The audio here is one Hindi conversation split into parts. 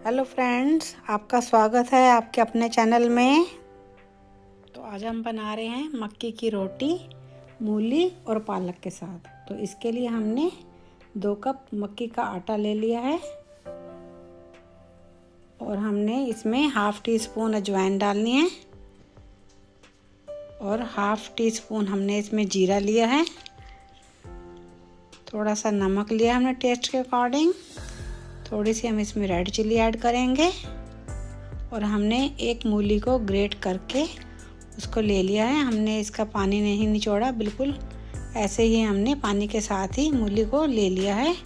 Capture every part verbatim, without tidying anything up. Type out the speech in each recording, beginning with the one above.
हेलो फ्रेंड्स, आपका स्वागत है आपके अपने चैनल में। तो आज हम बना रहे हैं मक्की की रोटी मूली और पालक के साथ। तो इसके लिए हमने दो कप मक्की का आटा ले लिया है और हमने इसमें हाफ़ टी स्पून अजवाइन डालनी है और हाफ़ टी स्पून हमने इसमें जीरा लिया है। थोड़ा सा नमक लिया हमने टेस्ट के अकॉर्डिंग। थोड़ी सी हम इसमें रेड चिली ऐड करेंगे और हमने एक मूली को ग्रेट करके उसको ले लिया है। हमने इसका पानी नहीं निचोड़ा, बिल्कुल ऐसे ही हमने पानी के साथ ही मूली को ले लिया है।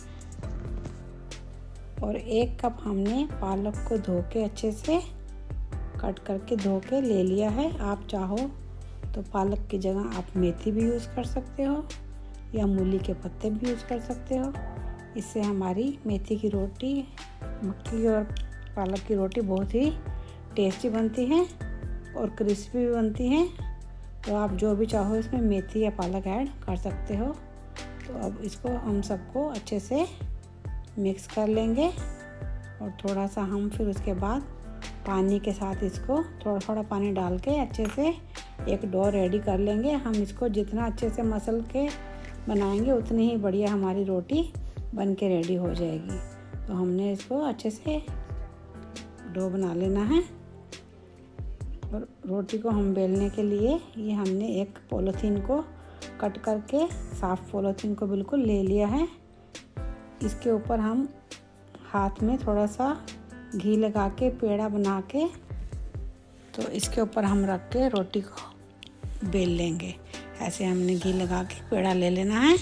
और एक कप हमने पालक को धो के अच्छे से कट करके धो के ले लिया है। आप चाहो तो पालक की जगह आप मेथी भी यूज़ कर सकते हो या मूली के पत्ते भी यूज़ कर सकते हो। इससे हमारी मेथी की रोटी, मक्की और पालक की रोटी बहुत ही टेस्टी बनती है और क्रिस्पी भी बनती है। तो आप जो भी चाहो इसमें मेथी या पालक ऐड कर सकते हो। तो अब इसको हम सबको अच्छे से मिक्स कर लेंगे और थोड़ा सा हम फिर उसके बाद पानी के साथ इसको थोड़ा थोड़ा पानी डाल के अच्छे से एक डो रेडी कर लेंगे। हम इसको जितना अच्छे से मसल के बनाएंगे उतनी ही बढ़िया हमारी रोटी बन के रेडी हो जाएगी। तो हमने इसको अच्छे से डो बना लेना है। और रोटी को हम बेलने के लिए ये हमने एक पॉलीथीन को कट करके साफ पॉलीथीन को बिल्कुल ले लिया है। इसके ऊपर हम हाथ में थोड़ा सा घी लगा के पेड़ा बना के तो इसके ऊपर हम रख के रोटी को बेल लेंगे। ऐसे हमने घी लगा के पेड़ा ले लेना है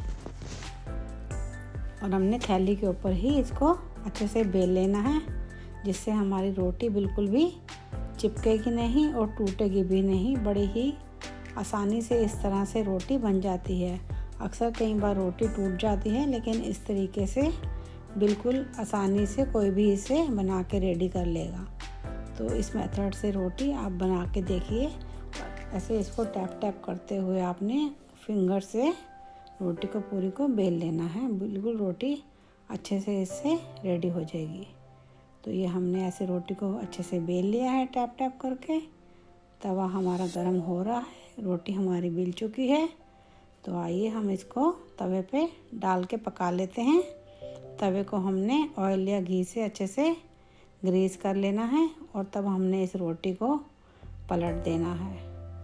और हमने थैली के ऊपर ही इसको अच्छे से बेल लेना है, जिससे हमारी रोटी बिल्कुल भी चिपकेगी नहीं और टूटेगी भी नहीं। बड़ी ही आसानी से इस तरह से रोटी बन जाती है। अक्सर कई बार रोटी टूट जाती है, लेकिन इस तरीके से बिल्कुल आसानी से कोई भी इसे बना के रेडी कर लेगा। तो इस मेथड से रोटी आप बना के देखिए। ऐसे इसको टैप टैप करते हुए आपने फिंगर से रोटी को पूरी को बेल लेना है। बिल्कुल रोटी अच्छे से इससे रेडी हो जाएगी। तो ये हमने ऐसे रोटी को अच्छे से बेल लिया है टैप टैप करके। तवा हमारा गर्म हो रहा है, रोटी हमारी बेल चुकी है। तो आइए हम इसको तवे पे डाल के पका लेते हैं। तवे को हमने ऑयल या घी से अच्छे से ग्रीस कर लेना है और तब हमने इस रोटी को पलट देना है।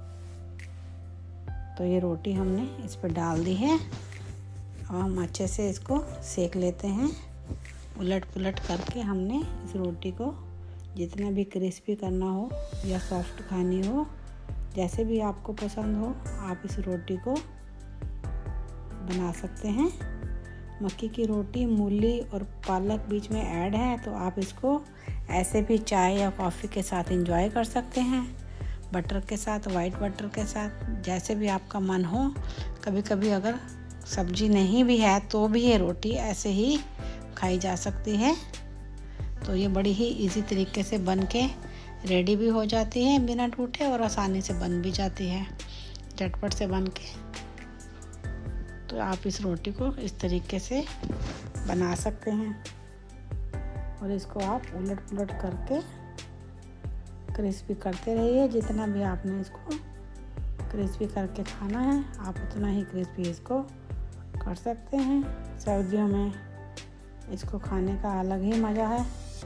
तो ये रोटी हमने इस पर डाल दी है। अब हम अच्छे से इसको सेक लेते हैं। उलट पुलट करके हमने इस रोटी को जितना भी क्रिस्पी करना हो या सॉफ्ट खानी हो, जैसे भी आपको पसंद हो, आप इस रोटी को बना सकते हैं। मक्की की रोटी मूली और पालक बीच में ऐड है, तो आप इसको ऐसे भी चाय या कॉफ़ी के साथ एंजॉय कर सकते हैं, बटर के साथ, वाइट बटर के साथ, जैसे भी आपका मन हो। कभी कभी अगर सब्जी नहीं भी है तो भी ये रोटी ऐसे ही खाई जा सकती है। तो ये बड़ी ही इजी तरीके से बन के रेडी भी हो जाती है बिना टूटे और आसानी से बन भी जाती है, झटपट से बन के। तो आप इस रोटी को इस तरीके से बना सकते हैं और इसको आप उलट पुलट करके क्रिस्पी करते रहिए। जितना भी आपने इसको क्रिस्पी करके खाना है, आप उतना ही क्रिस्पी इसको कर सकते हैं। सर्दियों में इसको खाने का अलग ही मज़ा है।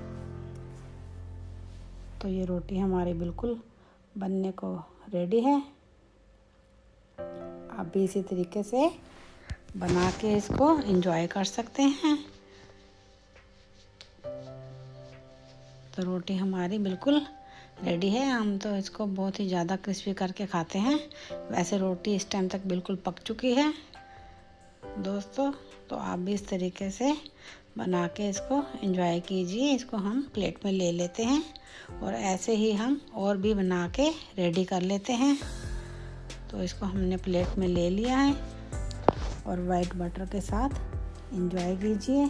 तो ये रोटी हमारी बिल्कुल बनने को रेडी है। आप भी इसी तरीके से बना के इसको एंजॉय कर सकते हैं। तो रोटी हमारी बिल्कुल रेडी है। हम तो इसको बहुत ही ज़्यादा क्रिस्पी करके खाते हैं। वैसे रोटी इस टाइम तक बिल्कुल पक चुकी है दोस्तों। तो आप भी इस तरीके से बना के इसको एंजॉय कीजिए। इसको हम प्लेट में ले लेते हैं और ऐसे ही हम और भी बना के रेडी कर लेते हैं। तो इसको हमने प्लेट में ले लिया है और वाइट बटर के साथ एंजॉय कीजिए।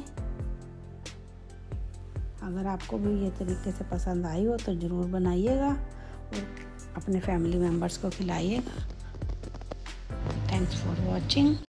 अगर आपको भी ये तरीके से पसंद आई हो तो ज़रूर बनाइएगा और अपने फैमिली मेम्बर्स को खिलाइएगा। Thanks for watching.